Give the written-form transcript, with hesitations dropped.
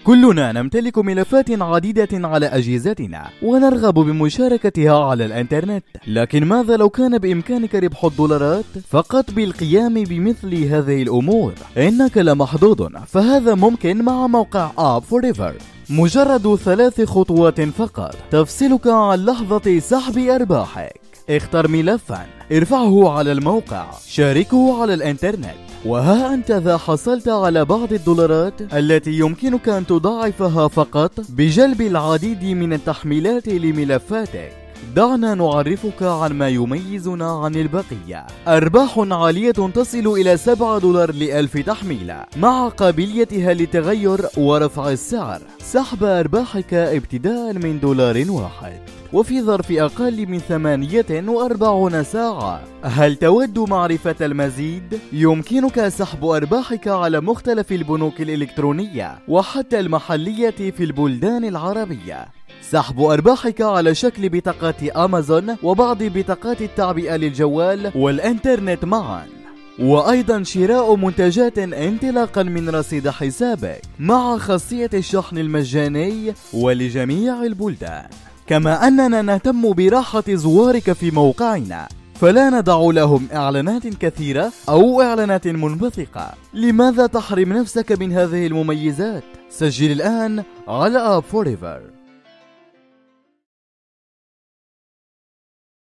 كلنا نمتلك ملفات عديدة على أجهزتنا ونرغب بمشاركتها على الإنترنت، لكن ماذا لو كان بإمكانك ربح الدولارات فقط بالقيام بمثل هذه الأمور؟ إنك لمحظوظ، فهذا ممكن مع موقع App4Ever. مجرد 3 خطوات فقط تفصلك عن لحظة سحب أرباحك. اختر ملفا، ارفعه على الموقع، شاركه على الإنترنت، وها أنت ذا حصلت على بعض الدولارات التي يمكنك أن تضاعفها فقط بجلب العديد من التحميلات لملفاتك. دعنا نعرفك عن ما يميزنا عن البقية. أرباح عالية تصل إلى $7 لألف تحميلة، مع قابليتها للتغير ورفع السعر. سحب أرباحك ابتداء من $1 وفي ظرف أقل من 48 ساعة. هل تود معرفة المزيد؟ يمكنك سحب أرباحك على مختلف البنوك الإلكترونية وحتى المحلية في البلدان العربية. سحب أرباحك على شكل بطاقة أمازون وبعض بطاقات التعبئة للجوال والإنترنت معا، وأيضا شراء منتجات انطلاقا من رصيد حسابك مع خاصية الشحن المجاني ولجميع البلدان. كما أننا نهتم براحة زوارك في موقعنا، فلا ندع لهم إعلانات كثيرة أو إعلانات منبثقة. لماذا تحرم نفسك من هذه المميزات؟ سجل الآن على App4Ever.